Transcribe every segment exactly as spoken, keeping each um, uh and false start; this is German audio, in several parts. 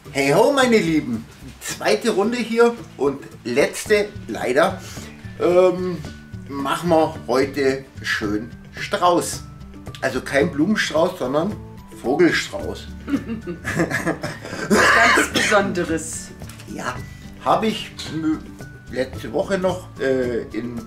Hey ho meine Lieben, zweite Runde hier und letzte leider. Ähm, machen wir heute schön Strauß. Also kein Blumenstrauß, sondern Vogelstrauß. Ganz Besonderes. Ja, habe ich letzte Woche noch äh, in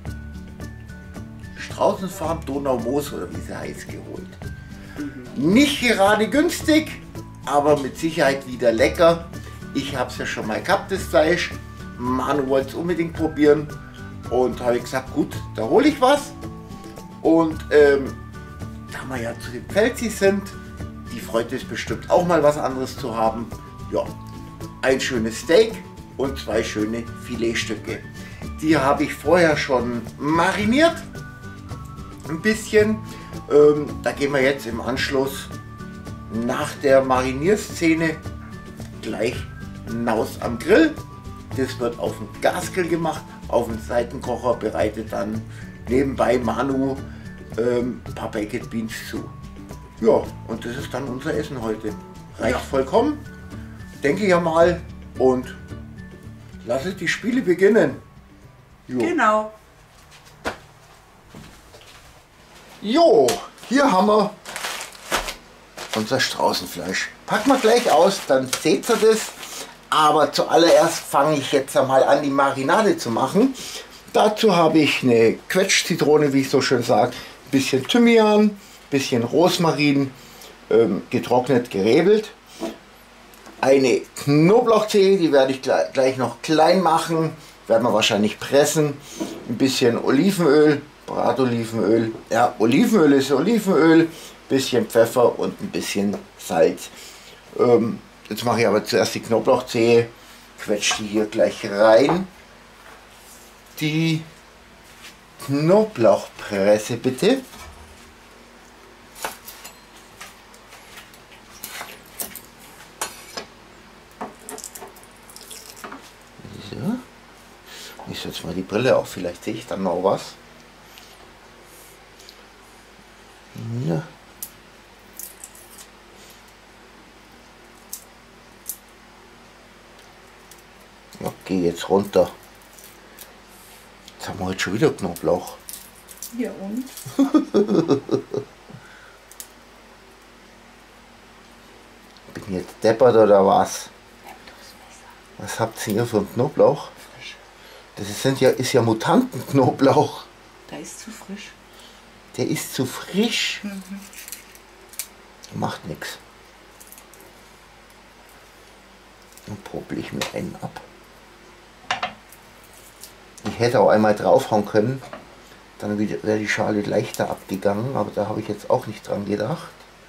Straußenfarm Donaumoos oder wie sie heißt geholt. Mhm. Nicht gerade günstig, aber mit Sicherheit wieder lecker. Ich habe es ja schon mal gehabt, das Fleisch. Manu wollte es unbedingt probieren und habe gesagt, gut, da hole ich was. Und ähm, da wir ja zu den Pfälzis sind, die freut es bestimmt auch mal was anderes zu haben. Ja, ein schönes Steak und zwei schöne Filetstücke. Die habe ich vorher schon mariniert, ein bisschen. Ähm, da gehen wir jetzt im Anschluss nach der Marinierszene gleich hinaus am Grill. Das wird auf dem Gasgrill gemacht, auf dem Seitenkocher bereitet dann nebenbei Manu ähm, ein paar Baked Beans zu. Ja, und das ist dann unser Essen heute. Reicht ja vollkommen, denke ich ja mal. Und lass es die Spiele beginnen. Jo. Genau. Jo, hier haben wir unser Straußenfleisch. Packen wir gleich aus, dann seht ihr das. Aber zuallererst fange ich jetzt einmal an, die Marinade zu machen. Dazu habe ich eine Quetschzitrone, wie ich so schön sage, ein bisschen Thymian, ein bisschen Rosmarin, ähm, getrocknet, gerebelt. Eine Knoblauchzehe, die werde ich gleich, gleich noch klein machen, werden wir wahrscheinlich pressen. Ein bisschen Olivenöl, Bratolivenöl, ja, Olivenöl ist Olivenöl, bisschen Pfeffer und ein bisschen Salz. Ähm, jetzt mache ich aber zuerst die Knoblauchzehe, quetsche die hier gleich rein. Die Knoblauchpresse bitte. So. Ich setze mal die Brille auf, vielleicht sehe ich dann noch was. Ja. Okay, jetzt runter. Jetzt haben wir heute schon wieder Knoblauch. Ja und? Bin jetzt deppert oder was? Was habt ihr hier für einen Knoblauch? Das ist, sind ja, ist ja Mutantenknoblauch. Der ist zu frisch. Der ist zu frisch. Mhm. Macht nichts. Dann popel ich mir einen ab. Ich hätte auch einmal draufhauen können, dann wäre die Schale leichter abgegangen, aber da habe ich jetzt auch nicht dran gedacht.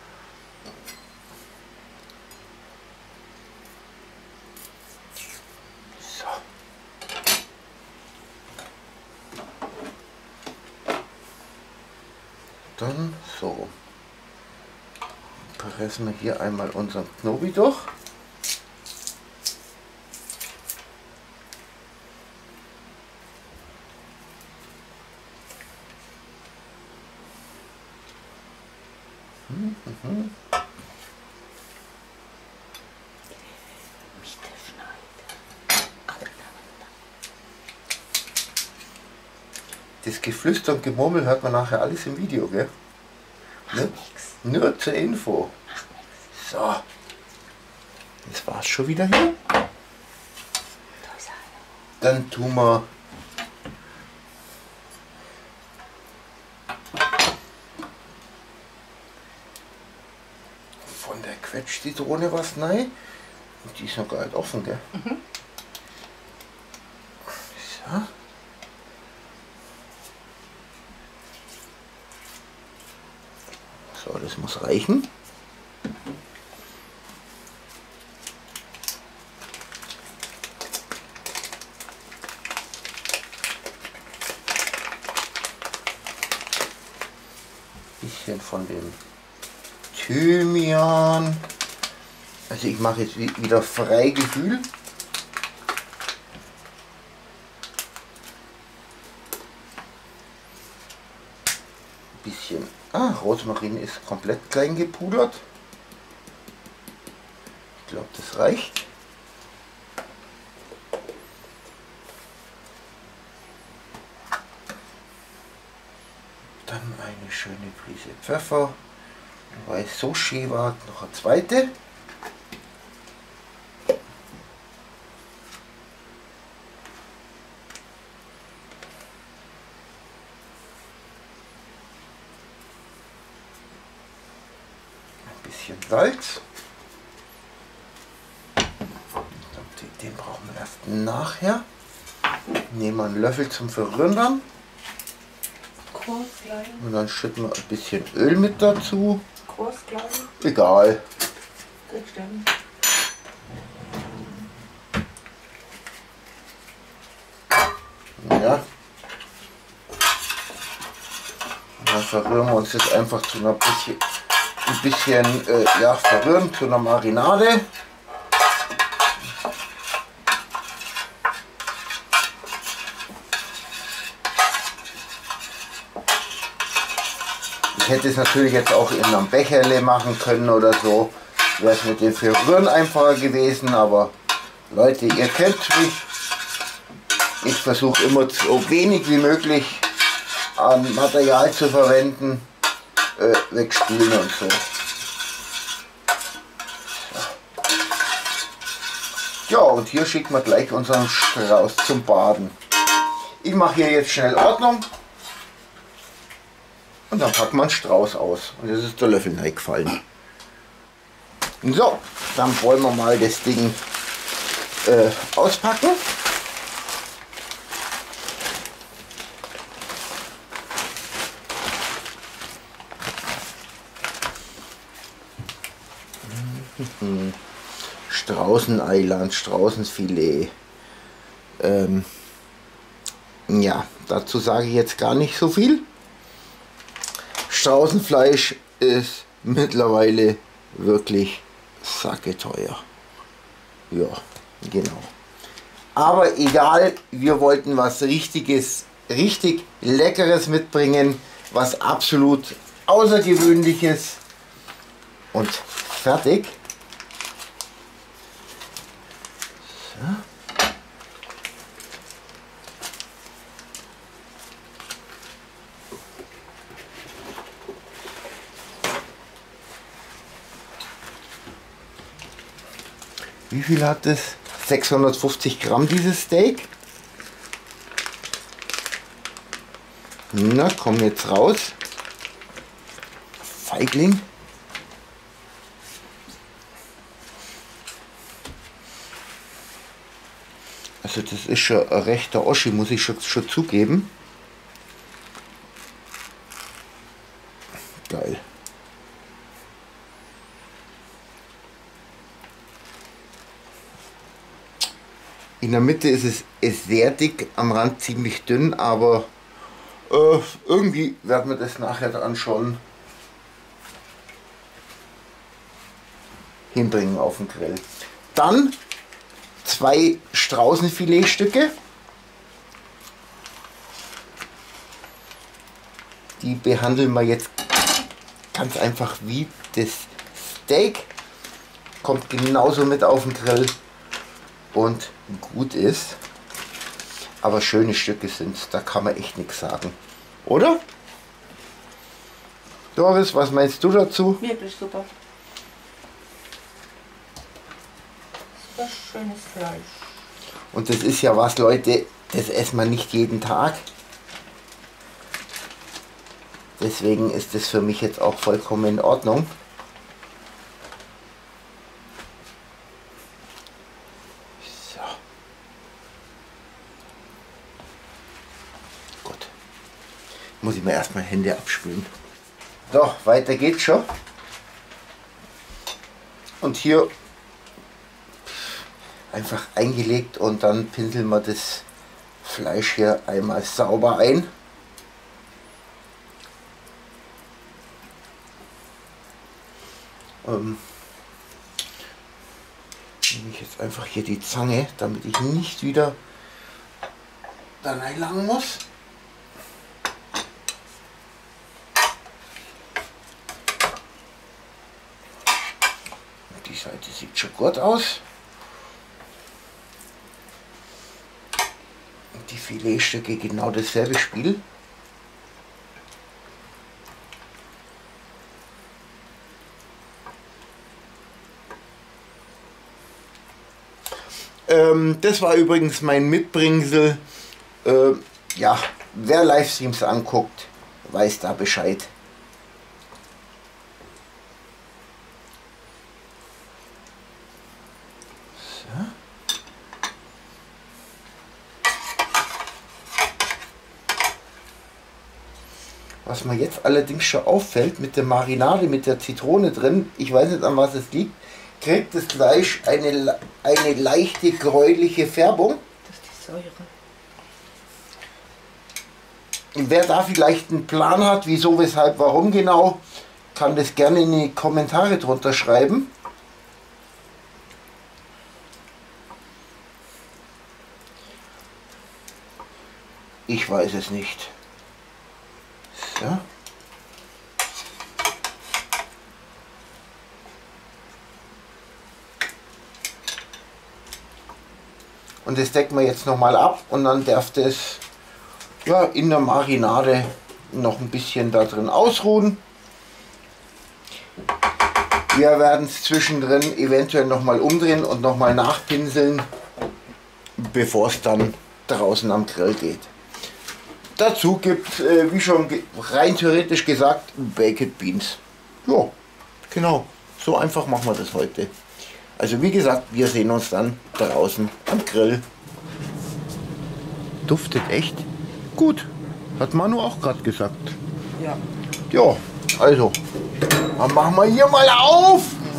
So. Dann so. Pressen wir hier einmal unseren Knobi durch. Mhm. Das Geflüster und Gemurmel hört man nachher alles im Video, gell? Nur, nur zur Info. So. Das war's schon wieder hier. Dann tun wir von der Quetschzitrone was rein. Und die ist noch gar nicht offen, gell? Mhm. So. So, das muss reichen. Bisschen von dem Thymian. Also ich mache jetzt wieder Freigefühl. Bisschen. Ah, Rosmarin ist komplett klein gepudert. Ich glaube, das das reicht. Dann eine schöne Prise Pfeffer. Weil es so schön war, noch eine zweite. Salz. Den brauchen wir erst nachher. Nehmen wir einen Löffel zum Verrühren dann. Und dann schütten wir ein bisschen Öl mit dazu. Egal. Ja. Und dann verrühren wir uns jetzt einfach zu einer bisschen ein bisschen äh, ja, verrühren zu einer Marinade. Ich hätte es natürlich jetzt auch in einem Becherle machen können oder so. Wäre es mit dem Verrühren einfacher gewesen, aber Leute, ihr kennt mich. Ich versuche immer so wenig wie möglich an Material zu verwenden. Äh, wegspülen und so. Ja, und hier schicken wir gleich unseren Strauß zum Baden. Ich mache hier jetzt schnell Ordnung und dann packen wir einen Strauß aus. Und jetzt ist der Löffel reingefallen. So, dann wollen wir mal das Ding äh, auspacken. Straußeneiland, Straußenfilet. Ähm, ja, dazu sage ich jetzt gar nicht so viel. Straußenfleisch ist mittlerweile wirklich sacketeuer. Ja, genau. Aber egal, wir wollten was richtiges, richtig Leckeres mitbringen, was absolut Außergewöhnliches und fertig. So. Wie viel hat es? sechshundertfünfzig Gramm dieses Steak. Na, komm jetzt raus. Feigling. Also das ist schon ein rechter Oschi, muss ich schon, schon zugeben. Geil. In der Mitte ist es ist sehr dick, am Rand ziemlich dünn, aber äh, irgendwie werden wir das nachher dann schon hinbringen auf den Grill. Dann zwei Straußenfiletstücke. Die behandeln wir jetzt ganz einfach wie das Steak. Kommt genauso mit auf den Grill und gut ist. Aber schöne Stücke sind es, da kann man echt nichts sagen. Oder? Doris, was meinst du dazu? Wirklich super. Super schönes Fleisch. Und das ist ja was, Leute, das essen wir nicht jeden Tag. Deswegen ist das für mich jetzt auch vollkommen in Ordnung. So. Gut. Muss ich mir erstmal Hände abspülen. So, weiter geht's schon. Und hier einfach eingelegt und dann pinseln wir das Fleisch hier einmal sauber ein. Ähm, nehme ich jetzt einfach hier die Zange, damit ich nicht wieder da reinlangen muss. Seite sieht schon gut aus. Und die Filetstücke genau dasselbe Spiel. Ähm, das war übrigens mein Mitbringsel. Äh, ja, wer Livestreams anguckt, weiß da Bescheid. So. Was mir jetzt allerdings schon auffällt, mit der Marinade, mit der Zitrone drin, ich weiß nicht, an was es liegt, kriegt das Fleisch eine, eine leichte gräuliche Färbung. Das ist die Säure. Wer da vielleicht einen Plan hat, wieso, weshalb, warum genau, kann das gerne in die Kommentare drunter schreiben. Ich weiß es nicht. So. Und das decken wir jetzt nochmal ab und dann darf das ja, in der Marinade noch ein bisschen da drin ausruhen. Wir werden es zwischendrin eventuell nochmal umdrehen und nochmal nachpinseln, bevor es dann draußen am Grill geht. Dazu gibt es, äh, wie schon rein theoretisch gesagt, Baked Beans. Ja, genau, so einfach machen wir das heute. Also wie gesagt, wir sehen uns dann draußen am Grill. Duftet echt gut, hat Manu auch gerade gesagt. Ja. Ja, also, dann machen wir hier mal auf.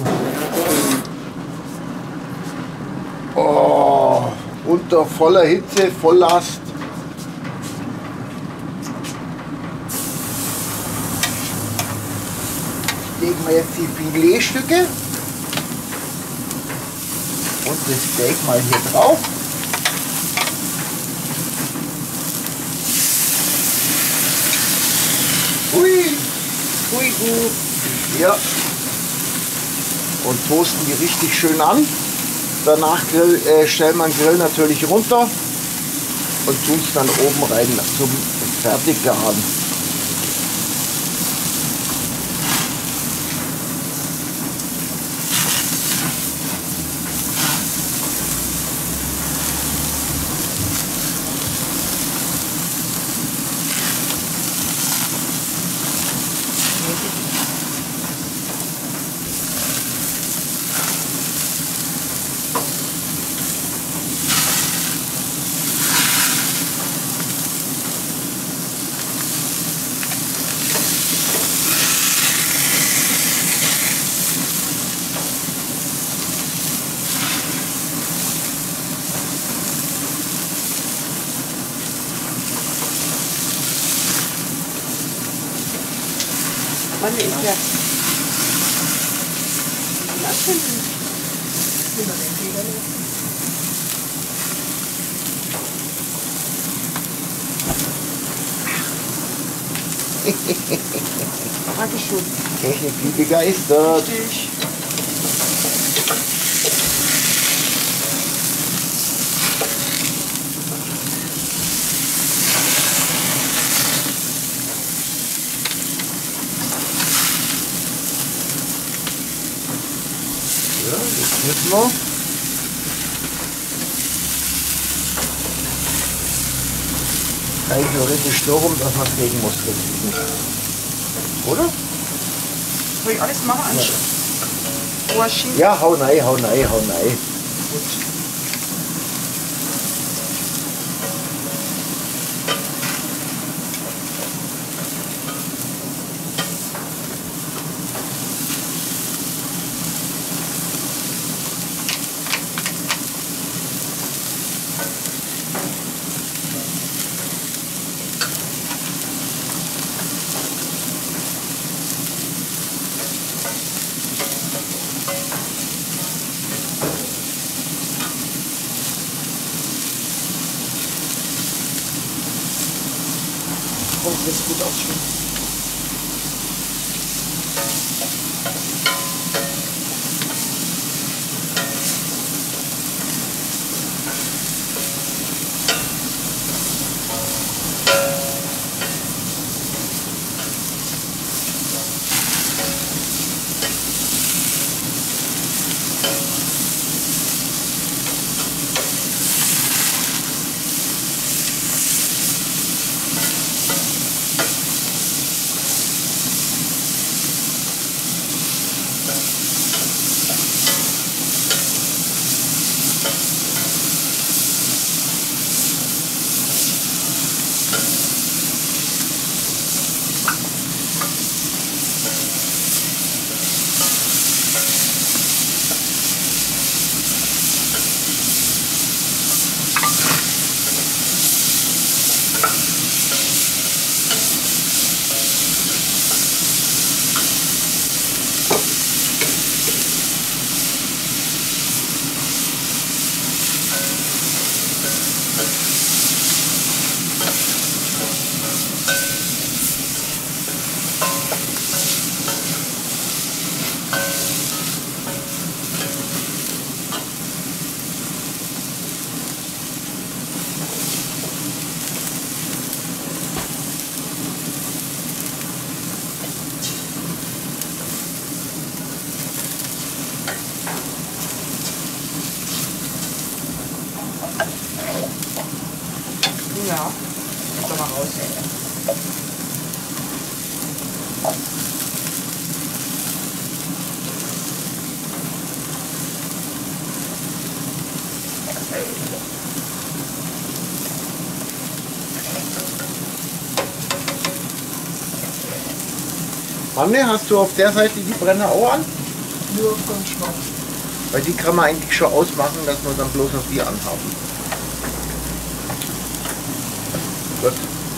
Oh, unter voller Hitze, Volllast. Legen wir jetzt die Filetstücke und das Steak mal hier drauf. Hui, hui, hui. Ja. Und toasten die richtig schön an. Danach grill, äh, stellen wir den Grill natürlich runter und tun es dann oben rein zum Fertiggaren. Wann ist der? Lass ihn. Nimm mal den Feder los. Dankeschön. Technik wie begeistert. Richtig. Ja, jetzt müssen wir. Rein theoretisch so rum, dass man es gegen Muskeln kriegen. Oder? Soll ich alles machen? Ja. Waschen? Ja, hau rein, hau rein, hau rein. Gut. Oh, das ist gut ausschauen. Ja, kommt doch mal raus. Anne, hast du auf der Seite die Brenner auch an? Nur ganz schwach. Weil die kann man eigentlich schon ausmachen, dass wir dann bloß noch die anhaben. Gut.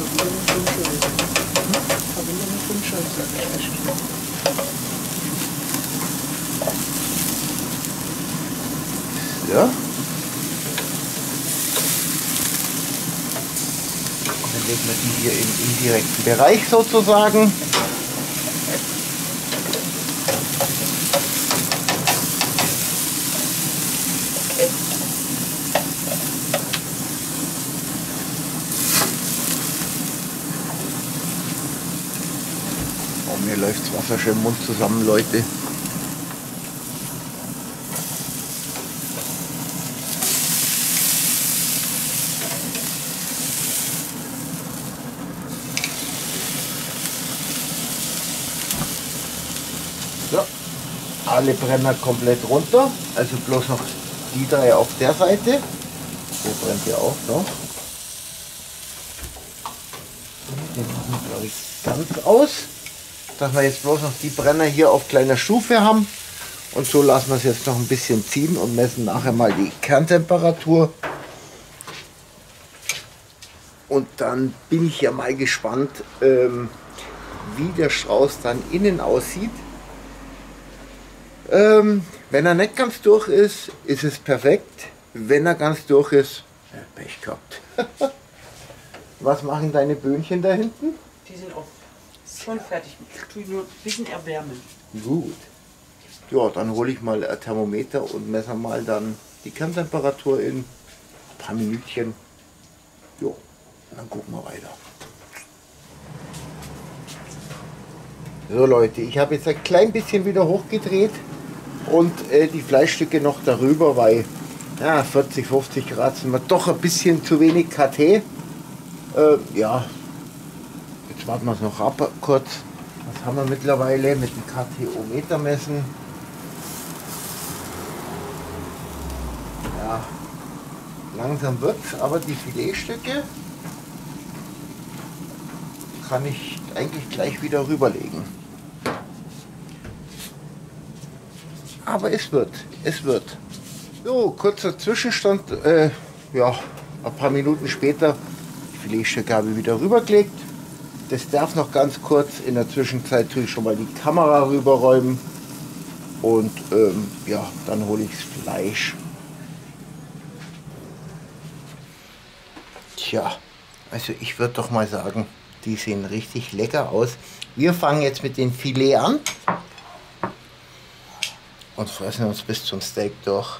Ja. Und dann legen wir die hier im indirekten Bereich sozusagen. Mir läuft das Wasser schon im Mund zusammen, Leute. So, alle Brenner komplett runter, also bloß noch die drei auf der Seite. Der brennt ja auch noch. Den machen wir, glaube ich, ganz aus, dass wir jetzt bloß noch die Brenner hier auf kleiner Stufe haben. Und so lassen wir es jetzt noch ein bisschen ziehen und messen nachher mal die Kerntemperatur. Und dann bin ich ja mal gespannt, ähm, wie der Strauß dann innen aussieht. Ähm, wenn er nicht ganz durch ist, ist es perfekt. Wenn er ganz durch ist, ja, Pech gehabt. Was machen deine Böhnchen da hinten? Die sind auch schon fertig. Ich tue nur ein bisschen erwärmen. Gut. Ja, dann hole ich mal ein Thermometer und messe mal dann die Kerntemperatur in ein paar Minütchen. Jo, dann gucken wir weiter. So Leute, ich habe jetzt ein klein bisschen wieder hochgedreht und äh, die Fleischstücke noch darüber, weil ja, vierzig, fünfzig Grad sind wir doch ein bisschen zu wenig K T. Äh, ja, jetzt warten wir es noch ab kurz. Was haben wir mittlerweile mit dem K T-O-Meter messen? Ja, langsam wird es, aber die Filetstücke kann ich eigentlich gleich wieder rüberlegen. Aber es wird, es wird. So, kurzer Zwischenstand, äh, ja, ein paar Minuten später, die Filetstücke habe ich wieder rübergelegt. Das darf noch ganz kurz, in der Zwischenzeit tue ich schon mal die Kamera rüberräumen und ähm, ja, dann hole ich das Fleisch. Tja, also ich würde doch mal sagen, die sehen richtig lecker aus. Wir fangen jetzt mit dem Filet an und fressen uns bis zum Steak durch.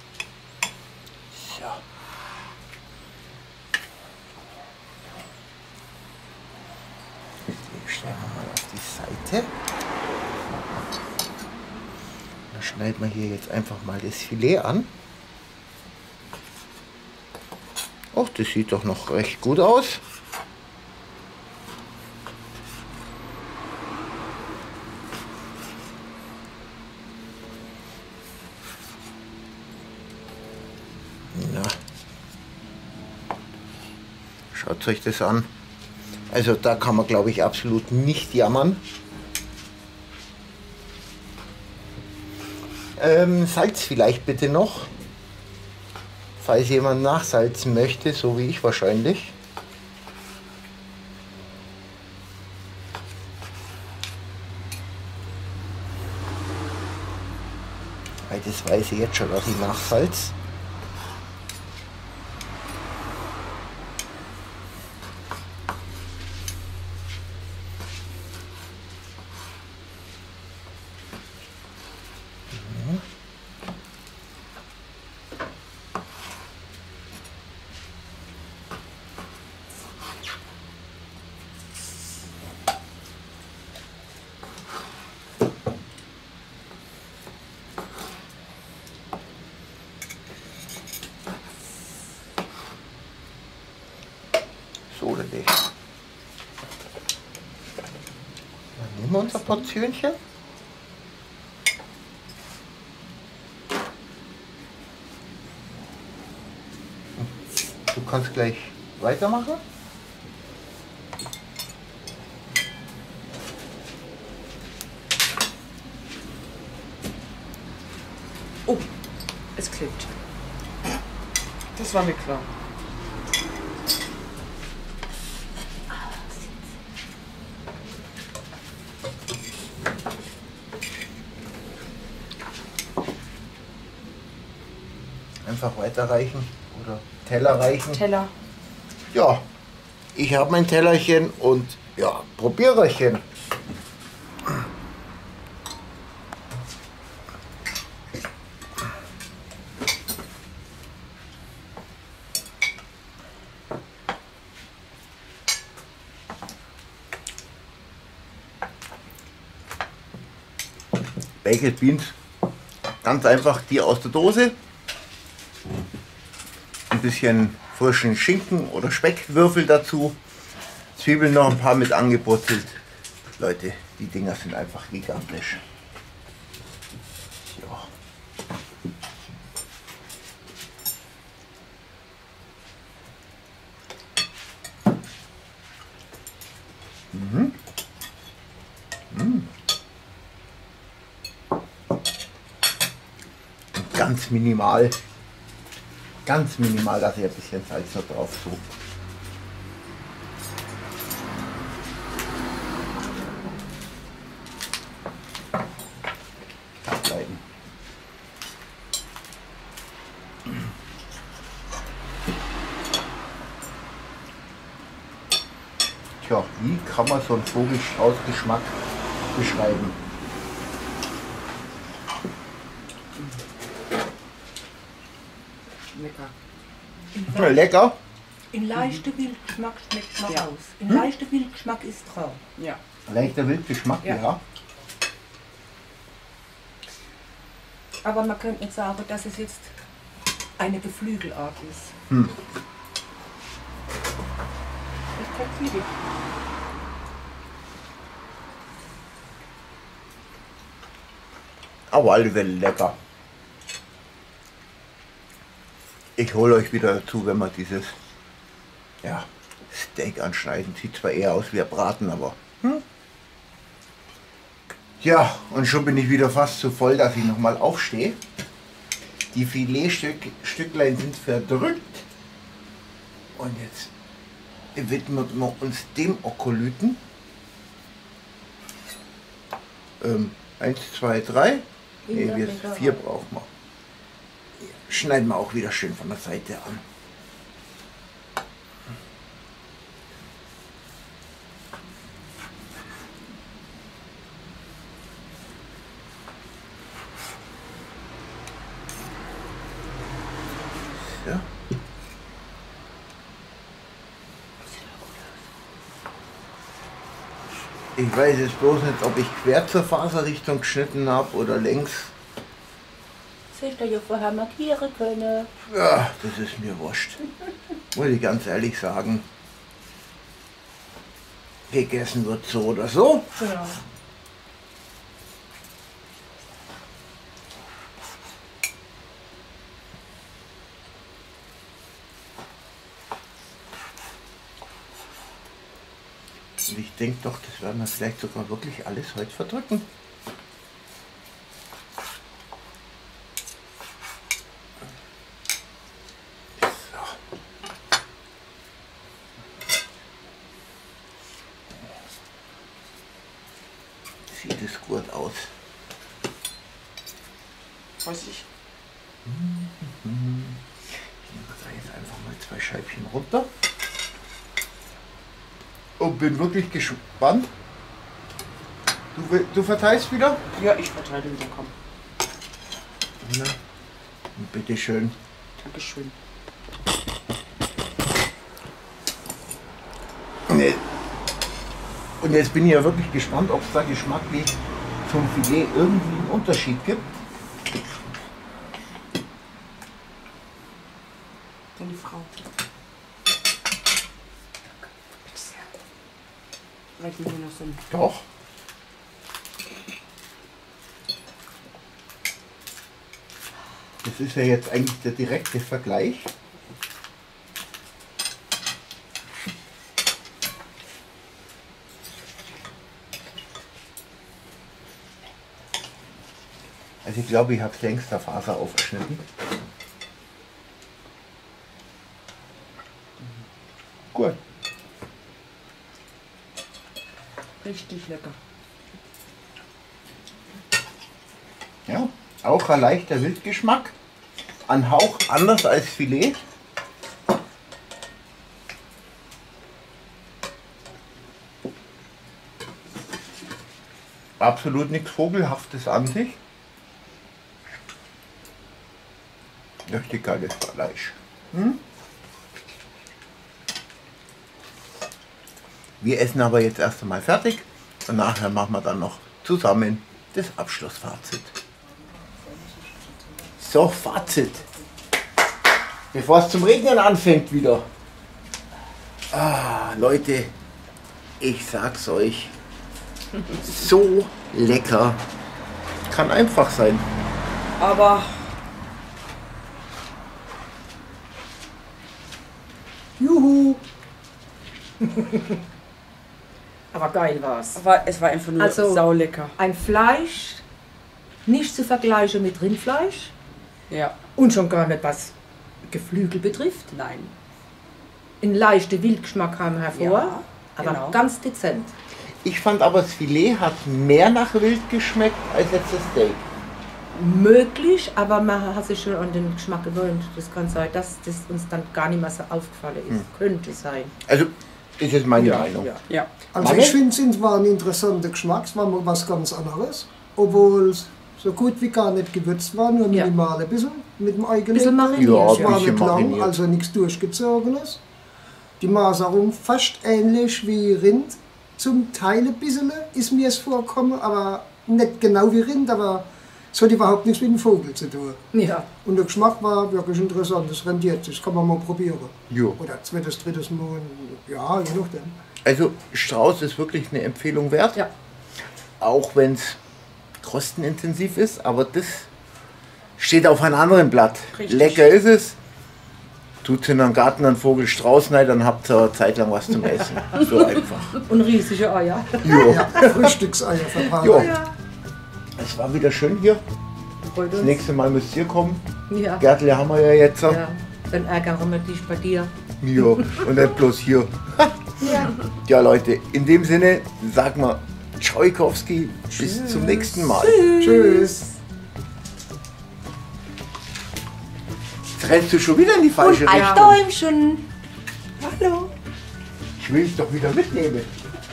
So. Den stellen wir mal auf die Seite. Dann schneiden wir hier jetzt einfach mal das Filet an. Oh, das sieht doch noch recht gut aus. Na, schaut euch das an. Also da kann man, glaube ich, absolut nicht jammern. Ähm, Salz vielleicht bitte noch. Falls jemand nachsalzen möchte, so wie ich wahrscheinlich. Weil das weiß ich jetzt schon, dass ich nachsalz. So oder nicht? Dann nehmen wir unser Portionchen. Du kannst gleich weitermachen. Oh, es klebt. Das war mir klar. Einfach weiterreichen oder Teller reichen. Teller. Ja, ich habe mein Tellerchen und ja, Probiererchen. Baked Beans, ganz einfach die aus der Dose. Ein bisschen frischen Schinken oder Speckwürfel dazu. Zwiebeln noch ein paar mit angebrutzelt. Leute, die Dinger sind einfach gigantisch. Ja. Mhm. Mhm. Und ganz minimal. Ganz minimal, dass ich ein bisschen Salz noch drauf tue. Abbleiben. Tja, wie kann man so einen Vogelstrauß-Geschmack beschreiben? Lecker. Ja, lecker. In leichter Wildgeschmack schmeckt man Ja. aus. In leichter Wildgeschmack ist drauf. Ja. Leichter Wildgeschmack, ja. Ja. Aber man könnte nicht sagen, dass es jetzt eine Geflügelart ist. Hm. Das kommt viel. Aber alle Fälle lecker. Ich hole euch wieder dazu, wenn wir dieses ja, Steak anschneiden. Sieht zwar eher aus wie ein Braten, aber... Hm? Ja, und schon bin ich wieder fast so voll, dass ich nochmal aufstehe. Die Filetstücklein sind verdrückt. Und jetzt widmen wir uns dem Okolyten. Ähm, eins, zwei, drei. Nee, wir vier brauchen wir. Schneiden wir auch wieder schön von der Seite an. So. Ich weiß jetzt bloß nicht, ob ich quer zur Faserrichtung geschnitten habe oder längs. Das hätte ja vorher markieren können. Ja, das ist mir wurscht. Muss ich ganz ehrlich sagen. Gegessen wird so oder so. Ja. Und ich denke doch, das werden wir vielleicht sogar wirklich alles heute verdrücken. Sieht es gut aus. Weiß ich. Ich nehme da jetzt einfach mal zwei Scheibchen runter. Und bin wirklich gespannt. Du, will- du verteilst wieder? Ja, ich verteile wieder, komm. Na, bitteschön. Dankeschön. Nee. Und jetzt bin ich ja wirklich gespannt, ob es da geschmacklich zum Filet irgendwie einen Unterschied gibt. Deine Frau. Strecken wir noch so. Doch. Das ist ja jetzt eigentlich der direkte Vergleich. Also ich glaube, ich habe es längst der Faser aufgeschnitten. Gut. Richtig lecker. Ja, auch ein leichter Wildgeschmack. Ein Hauch anders als Filet. Absolut nichts Vogelhaftes an sich. Richtig geiles Fleisch. Hm? Wir essen aber jetzt erst einmal fertig und nachher machen wir dann noch zusammen das Abschlussfazit. So, Fazit. Bevor es zum Regnen anfängt wieder. Ah, Leute, ich sag's euch. So lecker. Kann einfach sein. Aber Juhu! Aber geil war's. Aber es war einfach nur Also- saulecker. Ein Fleisch nicht zu vergleichen mit Rindfleisch Ja. und schon gar nicht was Geflügel betrifft. Nein. Ein leichter Wildgeschmack kam hervor, Ja, aber genau. ganz dezent. Ich fand aber, das Filet hat mehr nach Wild geschmeckt als jetzt das Steak. Möglich, aber man hat sich schon an den Geschmack gewöhnt. Das kann sein, dass das uns dann gar nicht mehr so aufgefallen ist. Könnte sein. Also, ist jetzt meine Ja, Meinung. ja. Ja. Also Mangel? ich finde, es war ein interessanter Geschmack, es war mal was ganz anderes. Obwohl es so gut wie gar nicht gewürzt war, nur Ja. minimal ein bisschen mit dem eigenen. Bisschen mariniert. Ja, Es war bisschen nicht lang, mariniert. also nichts Durchgezogenes. Die Maserung fast ähnlich wie Rind. Zum Teil ein bisschen ist mir es vorgekommen, aber nicht genau wie Rind, aber es hat überhaupt nichts mit dem Vogel zu tun. Ja, Und der Geschmack war wirklich interessant, das rendiert sich, kann man mal probieren. Jo. Oder zweites, drittes Mal, ja, je nachdem. Also, Strauß ist wirklich eine Empfehlung wert. ja. Auch wenn es kostenintensiv ist, aber das steht auf einem anderen Blatt. Richtig. Lecker ist es. Tut in einen Garten einen Vogel Strauß rein, dann habt ihr eine Zeit lang was zum Essen. So einfach. Und riesige Eier. Jo. Ja, Frühstückseier verbraten. Jo. Es war wieder schön hier. Freut Das uns. nächste Mal müsst ihr kommen. Ja. Gärtle haben wir ja jetzt. Ja. Ja. Dann ärgere wir dich bei dir. Jo. Und nicht bloß hier. Ja. Ja, Leute, in dem Sinne sagen wir Tschaikowski. Bis zum nächsten Mal. Tschüss. Jetzt rennst du schon wieder in die falsche Ein Richtung. Däumchen. Hallo. Ich will dich doch wieder mitnehmen.